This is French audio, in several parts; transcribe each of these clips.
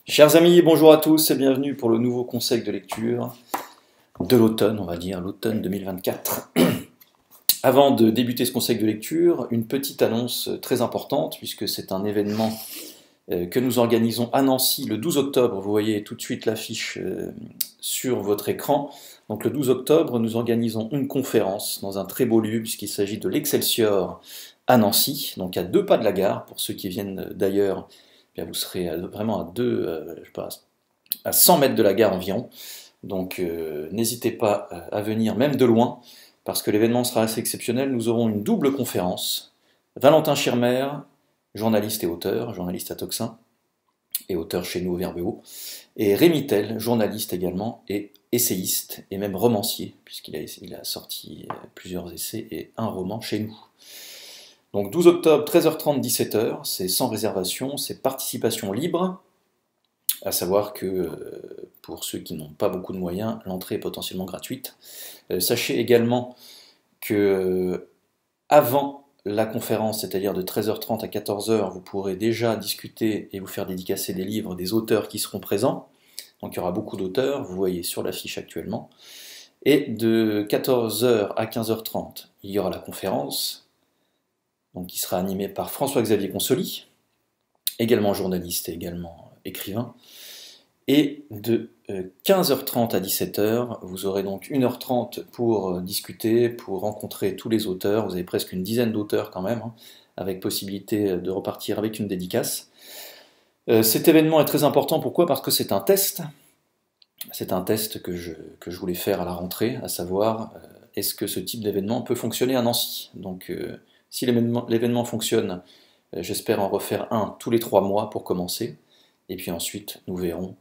Chers amis, bonjour à tous et bienvenue pour le nouveau conseil de lecture de l'automne, on va dire, l'automne 2024. Avant de débuter ce conseil de lecture, une petite annonce très importante puisque c'est un événement que nous organisons à Nancy le 12 octobre. Vous voyez tout de suite l'affiche sur votre écran. Donc le 12 octobre, nous organisons une conférence dans un très beau lieu puisqu'il s'agit de l'Excelsior à Nancy, donc à 2 pas de la gare. Pour ceux qui viennent d'ailleurs, vous serez vraiment je sais pas, à 100 mètres de la gare environ. Donc n'hésitez pas à venir, même de loin, parce que l'événement sera assez exceptionnel. Nous aurons une double conférence. Valentin Schirmer, journaliste et auteur, journaliste à Toxin, et auteur chez nous au Verbeo, et Rémy Tel, journaliste également, et essayiste, et même romancier, puisqu'il a sorti plusieurs essais et un roman chez nous. Donc 12 octobre, 13h30, 17h, c'est sans réservation, c'est participation libre, à savoir que pour ceux qui n'ont pas beaucoup de moyens, l'entrée est potentiellement gratuite. Sachez également que avant la conférence, c'est-à-dire de 13h30 à 14h, vous pourrez déjà discuter et vous faire dédicacer des livres des auteurs qui seront présents. Donc il y aura beaucoup d'auteurs, vous voyez sur l'affiche actuellement. Et de 14h à 15h30, il y aura la conférence, donc qui sera animée par François-Xavier Consoli, également journaliste et également écrivain. Et de 15h30 à 17h, vous aurez donc 1h30 pour discuter, pour rencontrer tous les auteurs. Vous avez presque une dizaine d'auteurs quand même, avec possibilité de repartir avec une dédicace. Cet événement est très important, pourquoi? Parce que c'est un test. C'est un test que je voulais faire à la rentrée, à savoir, est-ce que ce type d'événement peut fonctionner à Nancy? Donc si l'événement fonctionne, j'espère en refaire un tous les 3 mois pour commencer. Et puis ensuite, nous verrons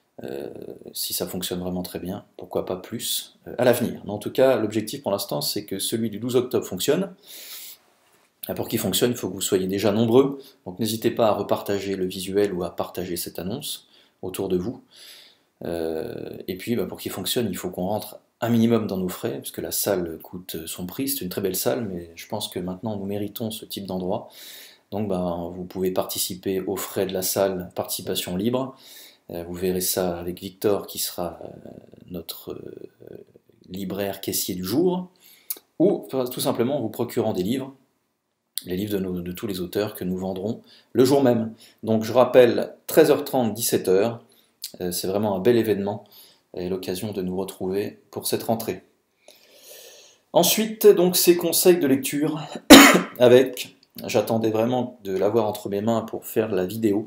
si ça fonctionne vraiment très bien, pourquoi pas plus à l'avenir. Mais en tout cas, l'objectif pour l'instant, c'est que celui du 12 octobre fonctionne. Et pour qu'il fonctionne, il faut que vous soyez déjà nombreux. Donc n'hésitez pas à repartager le visuel ou à partager cette annonce autour de vous. Et puis pour qu'il fonctionne, il faut qu'on rentre un minimum dans nos frais, parce que la salle coûte son prix, c'est une très belle salle, mais je pense que maintenant nous méritons ce type d'endroit. Donc vous pouvez participer aux frais de la salle, participation libre. Vous verrez ça avec Victor qui sera notre libraire caissier du jour, ou tout simplement en vous procurant des livres, les livres de tous les auteurs que nous vendrons le jour même. Donc je rappelle, 13h30, 17h, c'est vraiment un bel événement et l'occasion de nous retrouver pour cette rentrée. Ensuite, donc ces conseils de lecture avec, j'attendais vraiment de l'avoir entre mes mains pour faire la vidéo,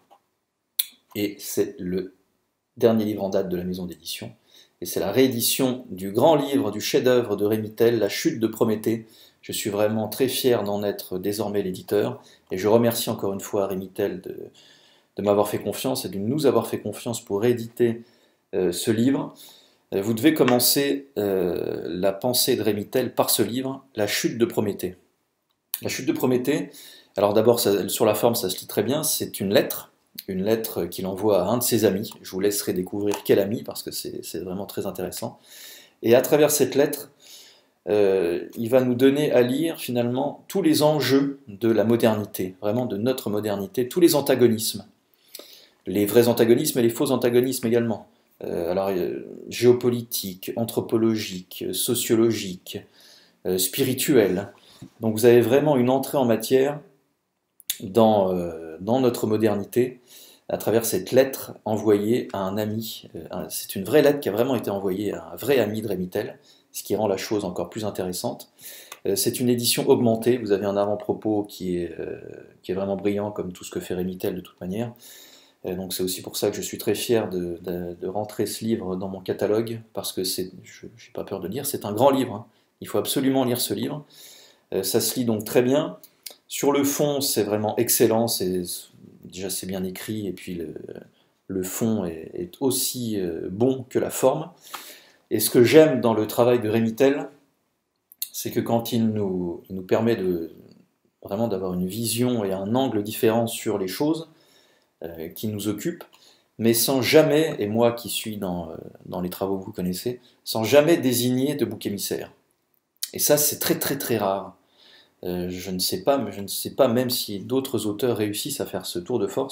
et c'est le dernier livre en date de la maison d'édition, et c'est la réédition du grand livre, du chef-d'œuvre de Rémy Tel, La chute de Prométhée. Je suis vraiment très fier d'en être désormais l'éditeur, et je remercie encore une fois Rémy Tel de m'avoir fait confiance et de nous avoir fait confiance pour rééditer ce livre. Vous devez commencer la pensée de Rémy Tel par ce livre, La chute de Prométhée. La chute de Prométhée, alors d'abord sur la forme ça se lit très bien, c'est une lettre qu'il envoie à un de ses amis. Je vous laisserai découvrir quel ami parce que c'est vraiment très intéressant. Et à travers cette lettre, il va nous donner à lire finalement tous les enjeux de la modernité, vraiment de notre modernité, tous les antagonismes. Les vrais antagonismes et les faux antagonismes également. Géopolitique, anthropologique, sociologique, spirituel. Donc vous avez vraiment une entrée en matière dans notre modernité à travers cette lettre envoyée à un ami. C'est une vraie lettre qui a vraiment été envoyée à un vrai ami de Rémy Tel, ce qui rend la chose encore plus intéressante. C'est une édition augmentée, vous avez un avant-propos qui est vraiment brillant comme tout ce que fait Rémy Tel de toute manière. Donc c'est aussi pour ça que je suis très fier de rentrer ce livre dans mon catalogue, parce que je n'ai pas peur de dire, c'est un grand livre, hein. Il faut absolument lire ce livre. Ça se lit donc très bien. Sur le fond, c'est vraiment excellent, déjà c'est bien écrit, et puis le fond est aussi bon que la forme. Et ce que j'aime dans le travail de Rémy Tel, c'est que quand il nous permet vraiment d'avoir une vision et un angle différent sur les choses qui nous occupent, mais sans jamais, et moi qui suis dans les travaux que vous connaissez, sans jamais désigner de bouc émissaire. Et ça, c'est très très très rare. Je ne sais pas même si d'autres auteurs réussissent à faire ce tour de force,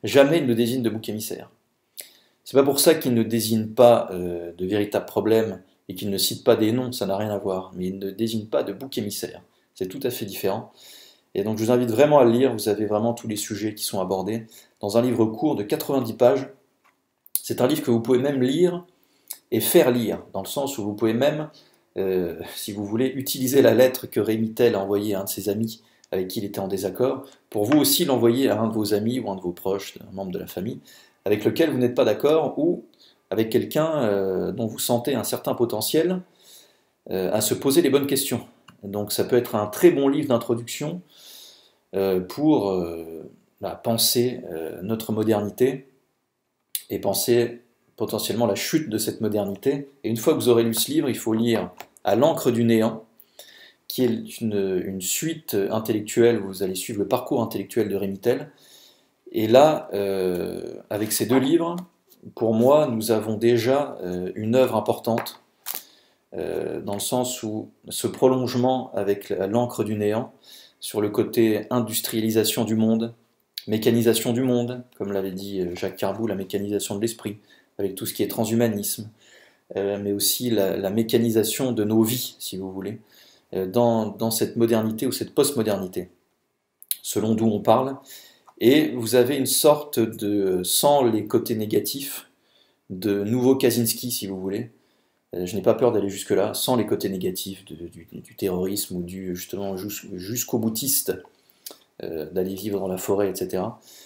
jamais il ne désigne de bouc émissaire. C'est pas pour ça qu'il ne désigne pas de véritables problèmes et qu'il ne cite pas des noms, ça n'a rien à voir, mais il ne désigne pas de bouc émissaire. C'est tout à fait différent. Et donc je vous invite vraiment à le lire, vous avez vraiment tous les sujets qui sont abordés dans un livre court de 90 pages. C'est un livre que vous pouvez même lire et faire lire, dans le sens où vous pouvez même, si vous voulez, utiliser la lettre que Rémy Tel a envoyée à un de ses amis avec qui il était en désaccord, pour vous aussi l'envoyer à un de vos amis ou un de vos proches, un membre de la famille, avec lequel vous n'êtes pas d'accord, ou avec quelqu'un dont vous sentez un certain potentiel à se poser les bonnes questions. Donc ça peut être un très bon livre d'introduction pour penser notre modernité et penser potentiellement la chute de cette modernité. Et une fois que vous aurez lu ce livre, il faut lire À l'encre du néant, qui est une suite intellectuelle où vous allez suivre le parcours intellectuel de Rémy Tel. Et là, avec ces deux livres, pour moi, nous avons déjà une œuvre importante, dans le sens où ce prolongement avec l'encre du néant, sur le côté industrialisation du monde, mécanisation du monde, comme l'avait dit Jacques Carbou, la mécanisation de l'esprit, avec tout ce qui est transhumanisme, mais aussi la mécanisation de nos vies, si vous voulez, dans cette modernité ou cette post-modernité, selon d'où on parle. Et vous avez une sorte de, sans les côtés négatifs, de nouveau Kaczynski, si vous voulez. Je n'ai pas peur d'aller jusque-là, sans les côtés négatifs du terrorisme ou justement jusqu'au boutiste, d'aller vivre dans la forêt, etc.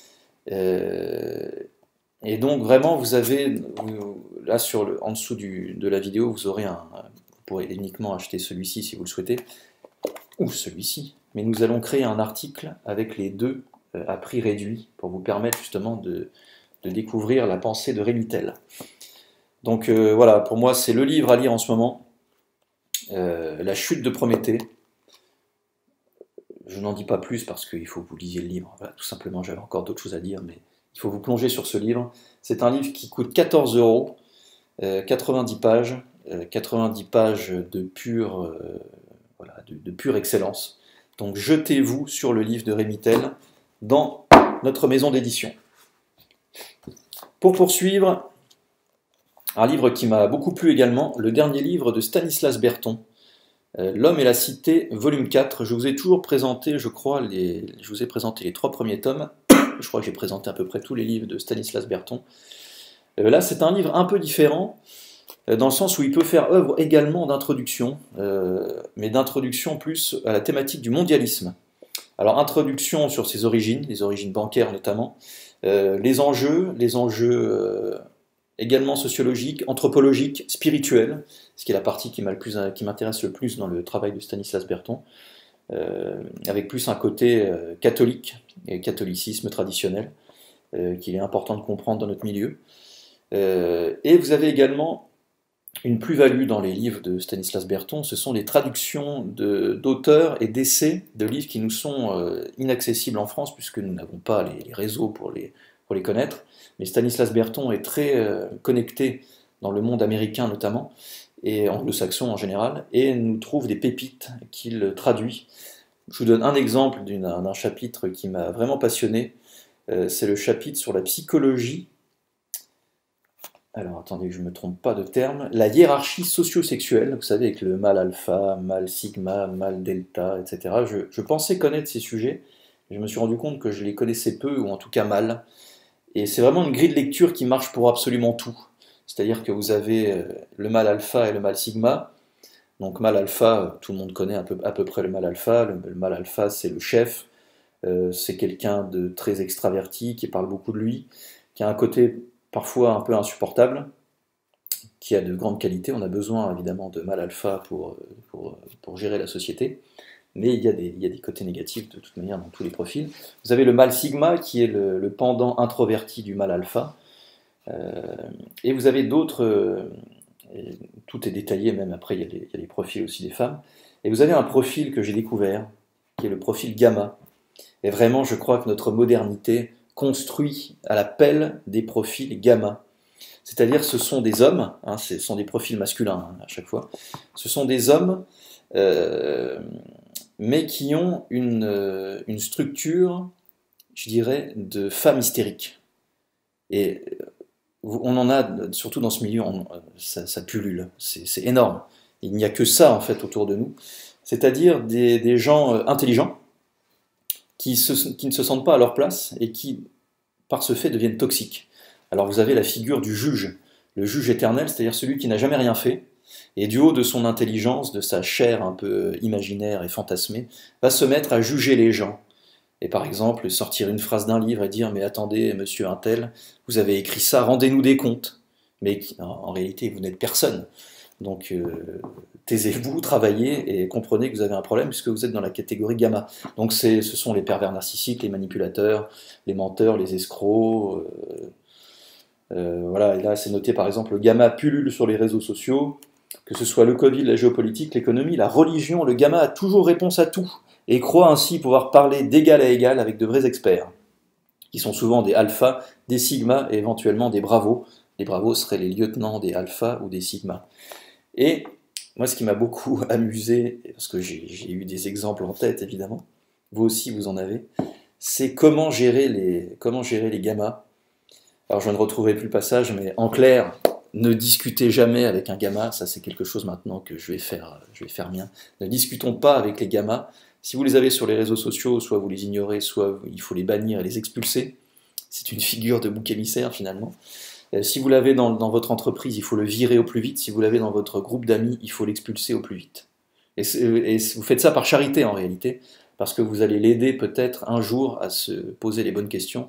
Et donc vraiment, vous avez, là en dessous de la vidéo, vous aurez vous pourrez uniquement acheter celui-ci si vous le souhaitez, ou celui-ci, mais nous allons créer un article avec les deux à prix réduit pour vous permettre justement de découvrir la pensée de Rémy Tel. Donc voilà, pour moi c'est le livre à lire en ce moment, La chute de Prométhée. Je n'en dis pas plus parce qu'il faut que vous lisiez le livre, voilà, tout simplement, j'avais encore d'autres choses à dire, mais il faut vous plonger sur ce livre. C'est un livre qui coûte 14 €, 90 pages de pure, de pure excellence. Donc jetez-vous sur le livre de Rémy Tel dans notre maison d'édition. Pour poursuivre, un livre qui m'a beaucoup plu également, le dernier livre de Stanislas Berton, L'homme et la cité, volume 4. Je vous ai toujours présenté, je crois, je vous ai présenté les 3 premiers tomes. Je crois que j'ai présenté à peu près tous les livres de Stanislas Berton. Là, c'est un livre un peu différent, dans le sens où il peut faire œuvre également d'introduction, mais d'introduction plus à la thématique du mondialisme. Alors, introduction sur ses origines, les origines bancaires notamment, les enjeux également sociologiques, anthropologiques, spirituels, ce qui est la partie qui m'intéresse le plus dans le travail de Stanislas Berton, avec plus un côté catholique et catholicisme traditionnel, qu'il est important de comprendre dans notre milieu. Et vous avez également une plus-value dans les livres de Stanislas Berton, ce sont les traductions d'auteurs et d'essais de livres qui nous sont inaccessibles en France, puisque nous n'avons pas les réseaux pour les connaître. Mais Stanislas Berton est très connecté dans le monde américain notamment, et anglo-saxon en général, et nous trouve des pépites qu'il traduit. Je vous donne un exemple d'un chapitre qui m'a vraiment passionné, c'est le chapitre sur la psychologie. Alors attendez que je ne me trompe pas de terme, la hiérarchie socio-sexuelle, vous savez, avec le mâle alpha, mâle sigma, mâle delta, etc. Je pensais connaître ces sujets, je me suis rendu compte que je les connaissais peu, ou en tout cas mal. Et c'est vraiment une grille de lecture qui marche pour absolument tout. C'est-à-dire que vous avez le mâle alpha et le mâle sigma. Donc mâle alpha, tout le monde connaît à peu près le mâle alpha. Le mâle alpha, c'est le chef. C'est quelqu'un de très extraverti, qui parle beaucoup de lui, qui a un côté parfois un peu insupportable, qui a de grandes qualités. On a besoin évidemment de mâle alpha pour gérer la société. Mais il y a des côtés négatifs de toute manière dans tous les profils. Vous avez le mâle sigma qui est le pendant introverti du mâle alpha. Et vous avez d'autres, tout est détaillé, même après il y a les profils aussi des femmes. Et vous avez un profil que j'ai découvert, qui est le profil gamma. Et vraiment, je crois que notre modernité construit à la pelle des profils gamma. C'est-à-dire ce sont des hommes, hein, ce sont des profils masculins hein, à chaque fois, ce sont des hommes mais qui ont une structure, je dirais, de femme hystérique. Et on en a, surtout dans ce milieu, ça pullule, c'est énorme. Il n'y a que ça, en fait, autour de nous. C'est-à-dire des gens intelligents qui ne se sentent pas à leur place et qui, par ce fait, deviennent toxiques. Alors vous avez la figure du juge, le juge éternel, c'est-à-dire celui qui n'a jamais rien fait, et du haut de son intelligence, de sa chair un peu imaginaire et fantasmée, va se mettre à juger les gens. Et par exemple, sortir une phrase d'un livre et dire « Mais attendez, monsieur Untel, vous avez écrit ça, rendez-nous des comptes ». Mais en réalité, vous n'êtes personne. Donc taisez-vous, travaillez et comprenez que vous avez un problème puisque vous êtes dans la catégorie gamma. Donc ce sont les pervers narcissiques, les manipulateurs, les menteurs, les escrocs. Voilà, et là c'est noté par exemple, le gamma pullule sur les réseaux sociaux, que ce soit le Covid, la géopolitique, l'économie, la religion, le gamma a toujours réponse à tout et croit ainsi pouvoir parler d'égal à égal avec de vrais experts, qui sont souvent des alphas, des sigmas et éventuellement des bravos. Les bravos seraient les lieutenants des alphas ou des sigmas. Et moi, ce qui m'a beaucoup amusé, parce que j'ai eu des exemples en tête, évidemment, vous aussi vous en avez, c'est comment gérer les gammas. Alors, je ne retrouverai plus le passage, mais en clair, ne discutez jamais avec un gamma, ça c'est quelque chose maintenant que je vais faire mien. Ne discutons pas avec les gammas. Si vous les avez sur les réseaux sociaux, soit vous les ignorez, soit il faut les bannir et les expulser. C'est une figure de bouc émissaire, finalement. Si vous l'avez dans votre entreprise, il faut le virer au plus vite. Si vous l'avez dans votre groupe d'amis, il faut l'expulser au plus vite. Et vous faites ça par charité en réalité, parce que vous allez l'aider peut-être un jour à se poser les bonnes questions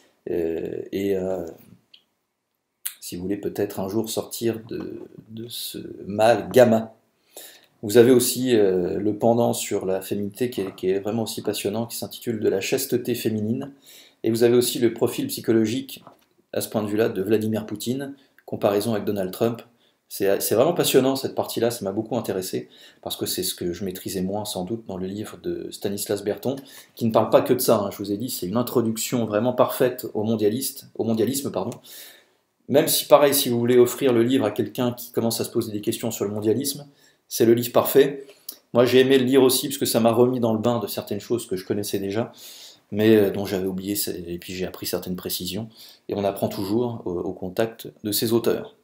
et si vous voulez peut-être un jour sortir de ce mal gamma. Vous avez aussi le pendant sur la féminité qui est vraiment aussi passionnant, qui s'intitule « De la chasteté féminine ». Et vous avez aussi le profil psychologique à ce point de vue-là de Vladimir Poutine, comparaison avec Donald Trump. C'est vraiment passionnant cette partie-là, ça m'a beaucoup intéressé, parce que c'est ce que je maîtrisais moins sans doute dans le livre de Stanislas Berton, qui ne parle pas que de ça, hein, je vous ai dit, c'est une introduction vraiment parfaite au mondialisme, pardon. Même si pareil, si vous voulez offrir le livre à quelqu'un qui commence à se poser des questions sur le mondialisme, c'est le livre parfait. Moi j'ai aimé le lire aussi, parce que ça m'a remis dans le bain de certaines choses que je connaissais déjà, mais dont j'avais oublié, et puis j'ai appris certaines précisions, et on apprend toujours au contact de ces auteurs.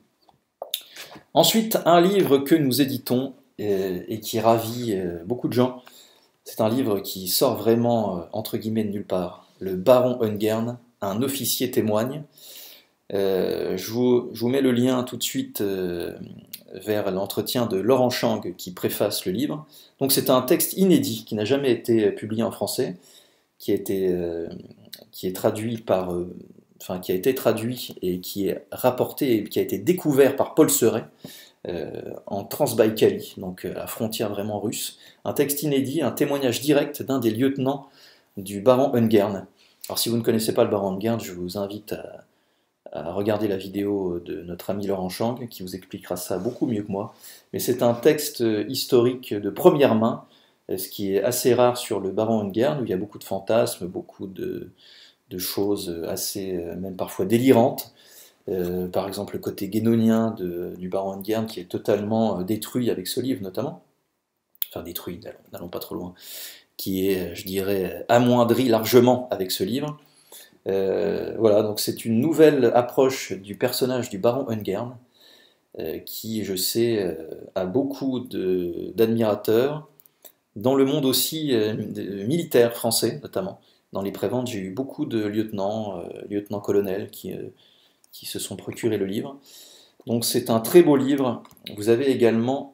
Ensuite, un livre que nous éditons, et qui ravit beaucoup de gens, c'est un livre qui sort vraiment, entre guillemets, de nulle part. Le Baron Ungern, un officier témoigne. Je vous mets le lien tout de suite vers l'entretien de Laurent Chang qui préface le livre. Donc c'est un texte inédit qui n'a jamais été publié en français, qui est traduit qui a été traduit et qui est rapporté et qui a été découvert par Paul Seret en Transbaïkalie, donc à la frontière vraiment russe. Un texte inédit, un témoignage direct d'un des lieutenants du baron Ungern. Alors si vous ne connaissez pas le baron Ungern, je vous invite à regarder la vidéo de notre ami Laurent Chang, qui vous expliquera ça beaucoup mieux que moi. Mais c'est un texte historique de première main, ce qui est assez rare sur le baron Ungern, où il y a beaucoup de fantasmes, beaucoup de choses assez, même parfois délirantes. Par exemple, le côté guénonien du baron Ungern, qui est totalement détruit avec ce livre, notamment. Enfin, détruit, n'allons pas trop loin. Qui est, je dirais, amoindri largement avec ce livre. Voilà, donc c'est une nouvelle approche du personnage du baron Ungern, qui, je sais, a beaucoup d'admirateurs, dans le monde aussi militaire français, notamment. Dans les préventes, j'ai eu beaucoup de lieutenants-colonels qui se sont procurés le livre. Donc c'est un très beau livre. Vous avez également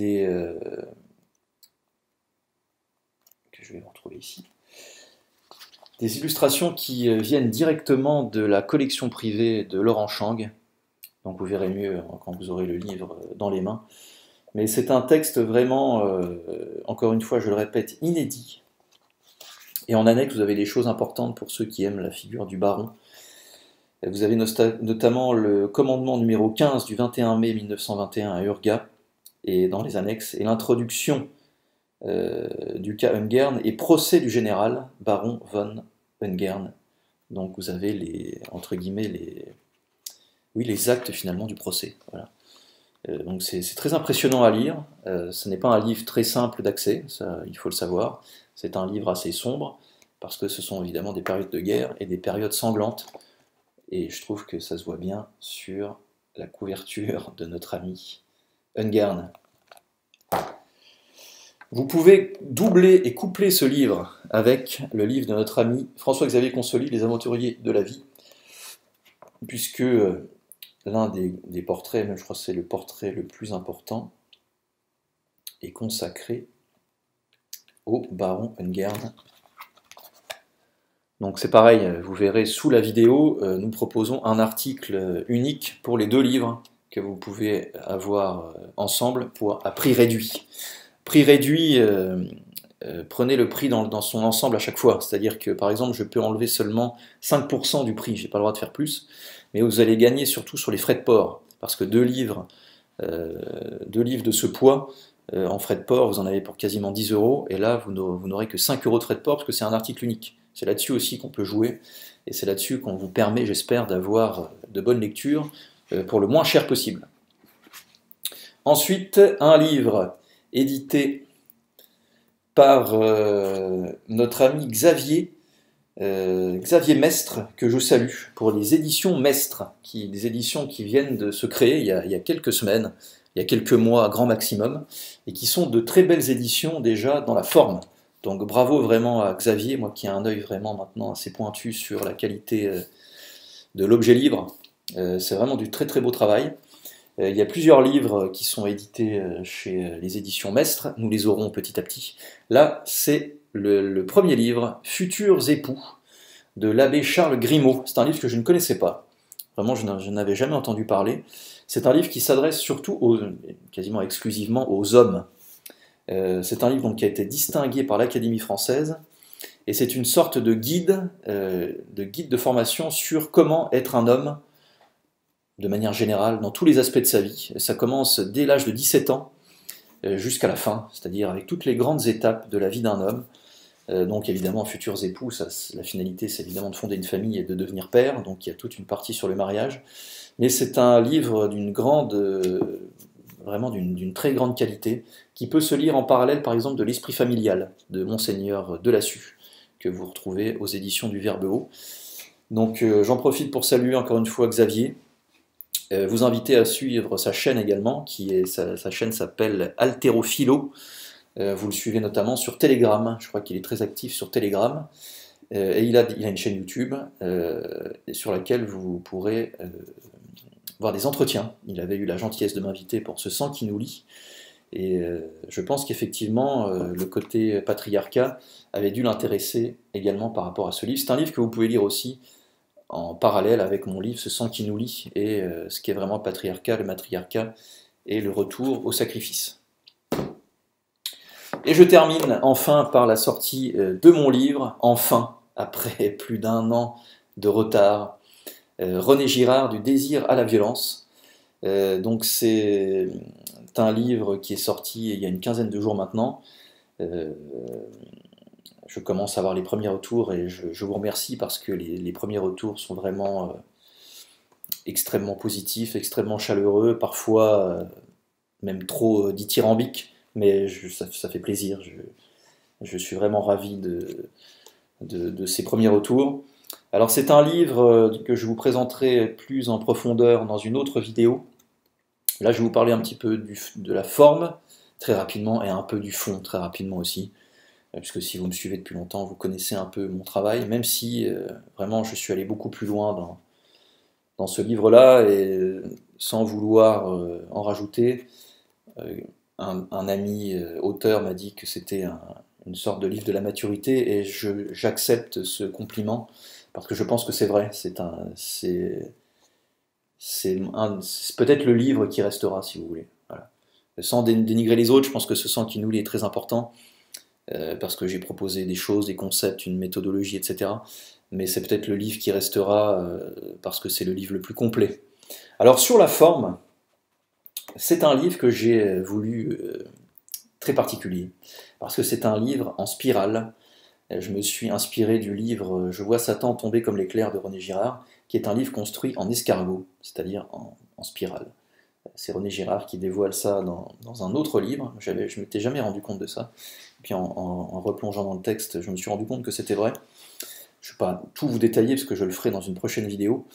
que je vais vous retrouver ici. Des illustrations qui viennent directement de la collection privée de Laurent Chang. Donc vous verrez mieux quand vous aurez le livre dans les mains. Mais c'est un texte vraiment, encore une fois, je le répète, inédit. Et en annexe, vous avez des choses importantes pour ceux qui aiment la figure du baron. Vous avez notamment le commandement numéro 15 du 21 mai 1921 à Urga, et dans les annexes, et l'introduction du cas Ungern et procès du général baron von Ungern. Donc vous avez entre guillemets les actes finalement du procès. Voilà. Donc c'est très impressionnant à lire. Ce n'est pas un livre très simple d'accès, il faut le savoir. C'est un livre assez sombre parce que ce sont évidemment des périodes de guerre et des périodes sanglantes. et je trouve que ça se voit bien sur la couverture de notre ami Ungern. Vous pouvez doubler et coupler ce livre avec le livre de notre ami François-Xavier Consoli, Les Aventuriers de la vie, puisque l'un des portraits, même je crois que c'est le portrait le plus important, est consacré au baron Ungern. Donc c'est pareil, vous verrez sous la vidéo, nous proposons un article unique pour les deux livres que vous pouvez avoir ensemble à prix réduit. Prix réduit, prenez le prix dans son ensemble à chaque fois, c'est-à-dire que par exemple je peux enlever seulement 5% du prix, je n'ai pas le droit de faire plus, mais vous allez gagner surtout sur les frais de port, parce que deux livres de ce poids, en frais de port, vous en avez pour quasiment 10 €, et là vous n'aurez que 5 € de frais de port, parce que c'est un article unique. C'est là-dessus aussi qu'on peut jouer, et c'est là-dessus qu'on vous permet, j'espère, d'avoir de bonnes lectures pour le moins cher possible. Ensuite, un livre édité par notre ami Xavier Mestre, que je salue, pour les éditions Mestre, des éditions qui viennent de se créer il y a quelques semaines, il y a quelques mois grand maximum, et qui sont de très belles éditions déjà dans la forme. Donc bravo vraiment à Xavier, moi qui ai un œil vraiment maintenant assez pointu sur la qualité de l'objet livre. C'est vraiment du très très beau travail. Il y a plusieurs livres qui sont édités chez les éditions Mestre, nous les aurons petit à petit. Là, c'est le premier livre, Futurs époux, de l'abbé Charles Grimaud. C'est un livre que je ne connaissais pas, vraiment je n'avais jamais entendu parler. C'est un livre qui s'adresse surtout, quasiment exclusivement aux hommes. C'est un livre donc, qui a été distingué par l'Académie française, et c'est une sorte de guide de formation sur comment être un homme, de manière générale, dans tous les aspects de sa vie. Ça commence dès l'âge de 17 ans jusqu'à la fin, c'est-à-dire avec toutes les grandes étapes de la vie d'un homme. Donc évidemment, futurs époux, la finalité c'est évidemment de fonder une famille et de devenir père, donc il y a toute une partie sur le mariage. Mais c'est un livre vraiment d'une très grande qualité, qui peut se lire en parallèle par exemple de l'Esprit familial de Monseigneur Delassus, que vous retrouvez aux éditions du Verbe Haut. Donc j'en profite pour saluer encore une fois Xavier, vous inviter à suivre sa chaîne également, sa chaîne s'appelle Haltérophilo. Vous le suivez notamment sur Telegram, je crois qu'il est très actif sur Telegram, et il a une chaîne YouTube sur laquelle vous pourrez voir des entretiens. Il avait eu la gentillesse de m'inviter pour Ce sang qui nous lie, et je pense qu'effectivement le côté patriarcat avait dû l'intéresser également par rapport à ce livre. C'est un livre que vous pouvez lire aussi en parallèle avec mon livre Ce sang qui nous lie, et ce qui est vraiment patriarcat, le matriarcat et le retour au sacrifice. Et je termine enfin par la sortie de mon livre, enfin, après plus d'1 an de retard, René Girard, Du désir à la violence. Donc c'est un livre qui est sorti il y a une quinzaine de jours maintenant. Je commence à avoir les premiers retours et je vous remercie parce que les premiers retours sont vraiment extrêmement positifs, extrêmement chaleureux, parfois même trop dithyrambiques, mais ça fait plaisir. Je suis vraiment ravi de ces premiers retours. Alors c'est un livre que je vous présenterai plus en profondeur dans une autre vidéo. Là je vais vous parler un petit peu de la forme, très rapidement, et un peu du fond, très rapidement aussi. Puisque si vous me suivez depuis longtemps, vous connaissez un peu mon travail, même si vraiment je suis allé beaucoup plus loin dans ce livre-là, et sans vouloir en rajouter, un ami auteur m'a dit que c'était une sorte de livre de la maturité, et j'accepte ce compliment, parce que je pense que c'est vrai, c'est peut-être le livre qui restera, si vous voulez. Voilà. Sans dénigrer les autres, je pense que Ce sang qui nous lie est très important, parce que j'ai proposé des choses, des concepts, une méthodologie, etc. Mais c'est peut-être le livre qui restera, parce que c'est le livre le plus complet. Alors sur la forme, c'est un livre que j'ai voulu très particulier, parce que c'est un livre en spirale. Je me suis inspiré du livre Je vois Satan tomber comme l'éclair de René Girard, qui est un livre construit en escargot, c'est-à-dire en spirale. C'est René Girard qui dévoile ça dans un autre livre, je ne m'étais jamais rendu compte de ça. Et puis en replongeant dans le texte, je me suis rendu compte que c'était vrai. Je ne vais pas tout vous détailler parce que je le ferai dans une prochaine vidéo,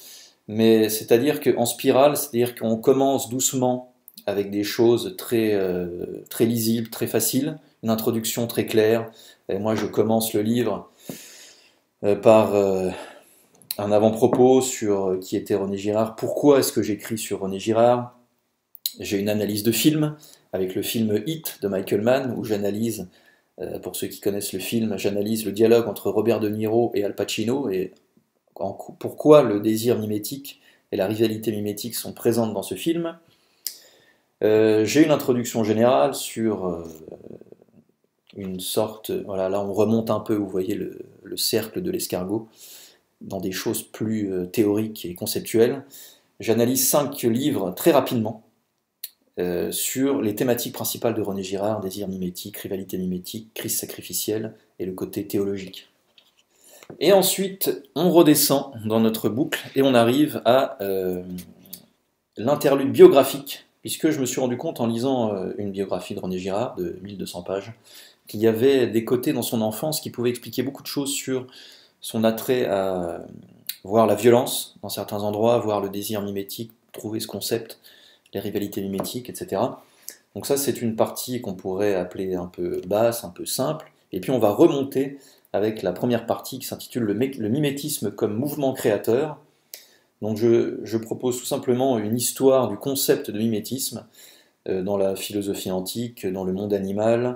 mais c'est-à-dire qu'en spirale, c'est-à-dire qu'on commence doucement avec des choses très lisibles, très faciles, une introduction très claire. Et moi, je commence le livre par un avant-propos sur qui était René Girard. Pourquoi est-ce que j'écris sur René Girard? J'ai une analyse de film, avec le film Hit de Michael Mann, où j'analyse, pour ceux qui connaissent le film, j'analyse le dialogue entre Robert De Niro et Al Pacino, et pourquoi le désir mimétique et la rivalité mimétique sont présentes dans ce film. J'ai une introduction générale sur une sorte... Voilà, là on remonte un peu, vous voyez le cercle de l'escargot, dans des choses plus théoriques et conceptuelles. J'analyse 5 livres très rapidement sur les thématiques principales de René Girard, désir mimétique, rivalité mimétique, crise sacrificielle et le côté théologique. Et ensuite, on redescend dans notre boucle et on arrive à l'interlude biographique, puisque je me suis rendu compte en lisant une biographie de René Girard de 1200 pages, qu'il y avait des côtés dans son enfance qui pouvaient expliquer beaucoup de choses sur son attrait à voir la violence dans certains endroits, voir le désir mimétique, trouver ce concept, les rivalités mimétiques, etc. Donc ça, c'est une partie qu'on pourrait appeler un peu basse, un peu simple, et puis on va remonter avec la première partie qui s'intitule le mimétisme comme mouvement créateur. Donc je propose tout simplement une histoire du concept de mimétisme dans la philosophie antique, dans le monde animal,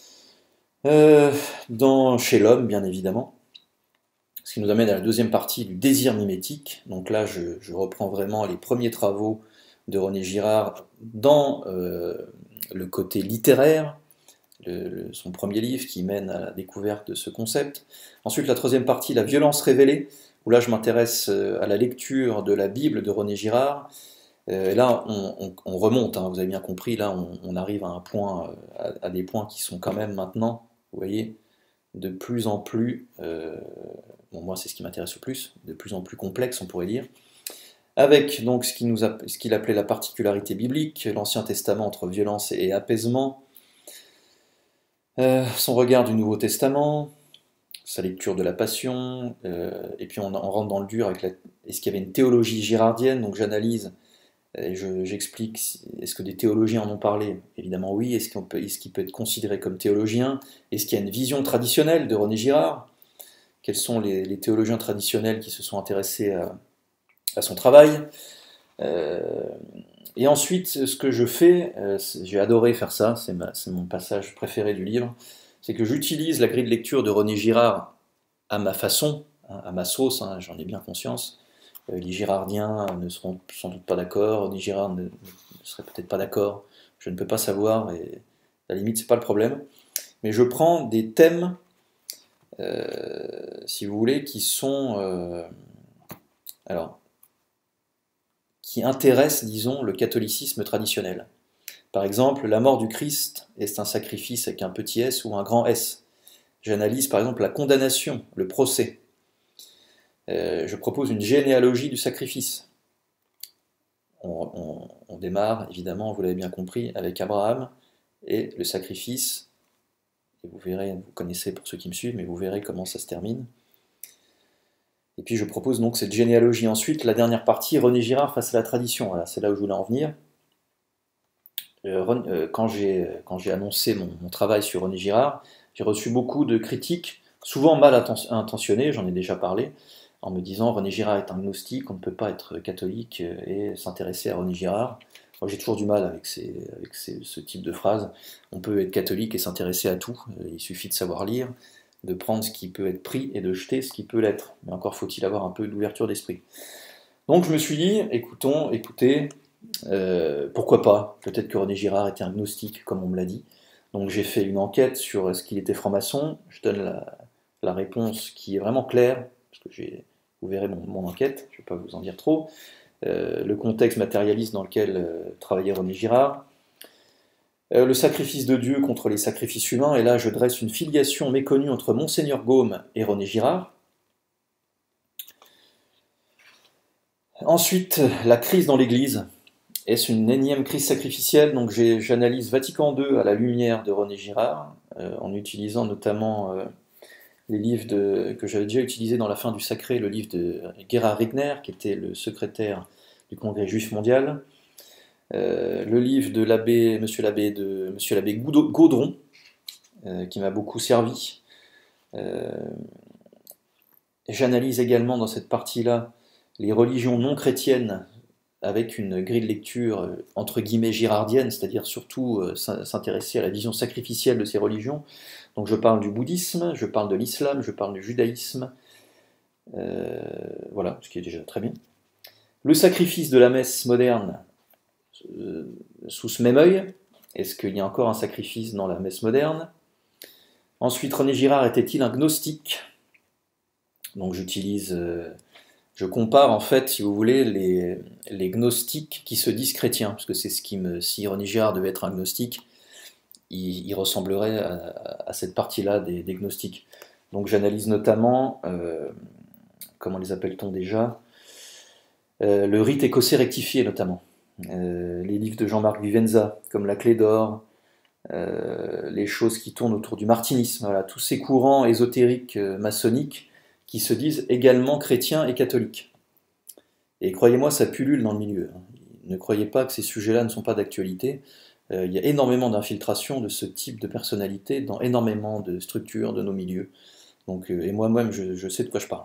chez l'homme bien évidemment. Ce qui nous amène à la deuxième partie du désir mimétique. Donc là je reprends vraiment les premiers travaux de René Girard dans le côté littéraire, son premier livre qui mène à la découverte de ce concept. Ensuite, la troisième partie, la violence révélée, où là je m'intéresse à la lecture de la Bible de René Girard. Et là, on remonte, hein, vous avez bien compris, là on arrive à un point, à des points qui sont quand même maintenant, vous voyez, de plus en plus, bon moi c'est ce qui m'intéresse le plus, de plus en plus complexe on pourrait dire, avec donc ce qu'il appelait la particularité biblique, l'Ancien Testament entre violence et apaisement, son regard du Nouveau Testament, sa lecture de la Passion, et puis on rentre dans le dur avec est-ce qu'il y avait une théologie girardienne, donc j'analyse et j'explique, est-ce que des théologiens en ont parlé? Évidemment oui, est-ce qu'il peut être considéré comme théologien? Est-ce qu'il y a une vision traditionnelle de René Girard? Quels sont les théologiens traditionnels qui se sont intéressés à son travail? Et ensuite, ce que je fais, j'ai adoré faire ça, c'est mon passage préféré du livre, c'est que j'utilise la grille de lecture de René Girard à ma façon, hein, à ma sauce, hein, j'en ai bien conscience. Les girardiens ne seront sans doute pas d'accord, René Girard ne serait peut-être pas d'accord, je ne peux pas savoir, et à la limite, c'est pas le problème. Mais je prends des thèmes, si vous voulez, qui intéressent, disons, le catholicisme traditionnel. Par exemple, la mort du Christ est un sacrifice avec un petit s ou un grand S. J'analyse par exemple la condamnation, le procès. Je propose une généalogie du sacrifice. On démarre, évidemment, vous l'avez bien compris, avec Abraham et le sacrifice. Et vous verrez, vous connaissez pour ceux qui me suivent, mais vous verrez comment ça se termine. Et puis je propose donc cette généalogie. Ensuite, la dernière partie, René Girard face à la tradition. Voilà, c'est là où je voulais en venir. Quand j'ai annoncé mon travail sur René Girard, j'ai reçu beaucoup de critiques, souvent mal intentionnées, j'en ai déjà parlé, en me disant René Girard est un gnostique, on ne peut pas être catholique et s'intéresser à René Girard. Moi j'ai toujours du mal avec ce type de phrase. On peut être catholique et s'intéresser à tout, il suffit de savoir lire, de prendre ce qui peut être pris et de jeter ce qui peut l'être. Mais encore faut-il avoir un peu d'ouverture d'esprit. Donc je me suis dit, écoutez, pourquoi pas? Peut-être que René Girard était un gnostique, comme on me l'a dit. Donc j'ai fait une enquête sur est-ce qu'il était franc-maçon. Je donne la réponse qui est vraiment claire, parce que vous verrez mon enquête, je ne vais pas vous en dire trop. Le contexte matérialiste dans lequel travaillait René Girard. Le sacrifice de Dieu contre les sacrifices humains, et là je dresse une filiation méconnue entre Monseigneur Gaume et René Girard. Ensuite, la crise dans l'Église. Est-ce une énième crise sacrificielle? Donc j'analyse Vatican II à la lumière de René Girard, en utilisant notamment les livres que j'avais déjà utilisés dans La fin du sacré, le livre de Gerhard Riegner, qui était le secrétaire du Congrès juif mondial, le livre de Monsieur l'abbé Gaudron, qui m'a beaucoup servi. J'analyse également dans cette partie-là les religions non chrétiennes avec une grille de lecture entre guillemets girardienne, c'est-à-dire surtout s'intéresser à la vision sacrificielle de ces religions. Donc je parle du bouddhisme, je parle de l'islam, je parle du judaïsme, voilà, ce qui est déjà très bien. Le sacrifice de la messe moderne sous ce même œil, est-ce qu'il y a encore un sacrifice dans la messe moderne? Ensuite, René Girard était-il un gnostique? Donc je compare en fait, si vous voulez, les gnostiques qui se disent chrétiens, parce que c'est ce qui me... Si René Girard devait être un gnostique, il ressemblerait à cette partie-là des gnostiques. Donc j'analyse notamment, comment les appelle-t-on déjà, le rite écossais rectifié notamment, les livres de Jean-Marc Vivenza, comme La Clé d'Or, les choses qui tournent autour du martinisme, voilà, tous ces courants ésotériques maçonniques qui se disent également chrétiens et catholiques. Et croyez-moi, ça pullule dans le milieu. Ne croyez pas que ces sujets-là ne sont pas d'actualité. Il y a énormément d'infiltration de ce type de personnalité dans énormément de structures de nos milieux. Donc, et moi-même, je sais de quoi je parle.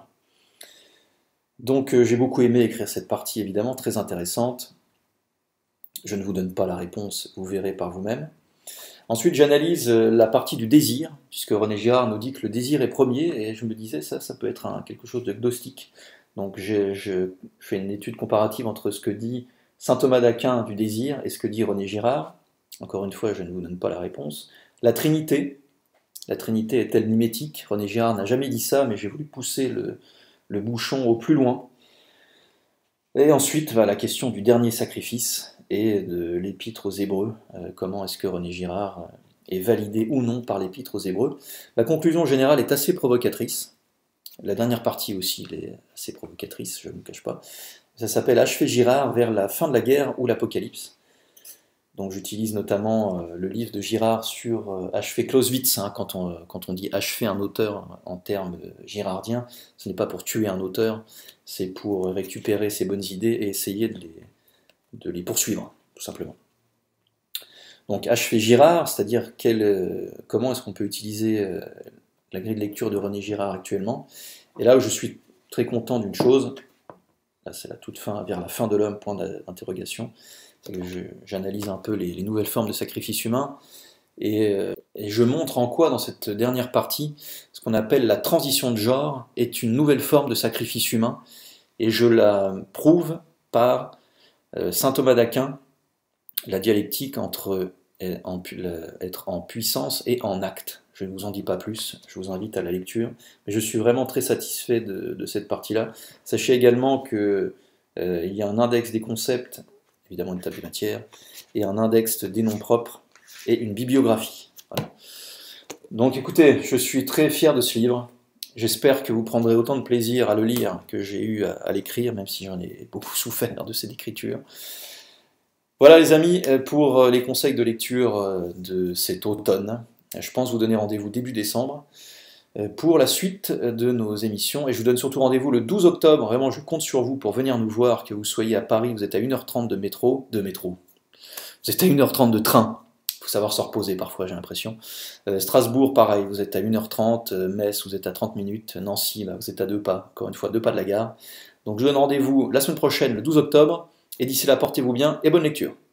Donc j'ai beaucoup aimé écrire cette partie, évidemment, très intéressante. Je ne vous donne pas la réponse, vous verrez par vous-même. Ensuite, j'analyse la partie du désir, puisque René Girard nous dit que le désir est premier, et je me disais, ça peut être quelque chose de gnostique. Donc je fais une étude comparative entre ce que dit saint Thomas d'Aquin du désir et ce que dit René Girard. Encore une fois, je ne vous donne pas la réponse. La Trinité est-elle mimétique? René Girard n'a jamais dit ça, mais j'ai voulu pousser le bouchon au plus loin. Et ensuite, la question du dernier sacrifice et de l'épître aux Hébreux. Comment est-ce que René Girard est validé ou non par l'épître aux Hébreux? La conclusion générale est assez provocatrice. La dernière partie aussi est assez provocatrice, je ne me cache pas. Ça s'appelle Achever Girard vers la fin de la guerre ou l'Apocalypse. Donc j'utilise notamment le livre de Girard sur achever Clausewitz. Quand on dit achever un auteur en termes girardiens, ce n'est pas pour tuer un auteur, c'est pour récupérer ses bonnes idées et essayer de les poursuivre, tout simplement. Donc achever Girard, c'est-à-dire comment est-ce qu'on peut utiliser la grille de lecture de René Girard actuellement. Et là où je suis très content d'une chose, là c'est la toute fin, vers la fin de l'homme, point d'interrogation, j'analyse un peu les nouvelles formes de sacrifice humain, et je montre en quoi, dans cette dernière partie, ce qu'on appelle la transition de genre est une nouvelle forme de sacrifice humain, et je la prouve par saint Thomas d'Aquin, la dialectique entre être en puissance et en acte. Je ne vous en dis pas plus, je vous invite à la lecture, mais je suis vraiment très satisfait de cette partie-là. Sachez également qu'il y a un index des concepts, évidemment une table de matière, et un index des noms propres, et une bibliographie. Voilà. Donc écoutez, je suis très fier de ce livre. J'espère que vous prendrez autant de plaisir à le lire que j'ai eu à l'écrire, même si j'en ai beaucoup souffert de cette écriture. Voilà les amis, pour les conseils de lecture de cet automne. Je pense vous donner rendez-vous début décembre pour la suite de nos émissions. Et je vous donne surtout rendez-vous le 12 octobre. Vraiment, je compte sur vous pour venir nous voir, que vous soyez à Paris, vous êtes à 1h30 de métro. Vous êtes à 1h30 de train. Il faut savoir se reposer parfois, j'ai l'impression. Strasbourg, pareil, vous êtes à 1h30. Metz, vous êtes à 30 minutes. Nancy, là, vous êtes à 2 pas. Encore une fois, 2 pas de la gare. Donc je vous donne rendez-vous la semaine prochaine, le 12 octobre. Et d'ici là, portez-vous bien et bonne lecture.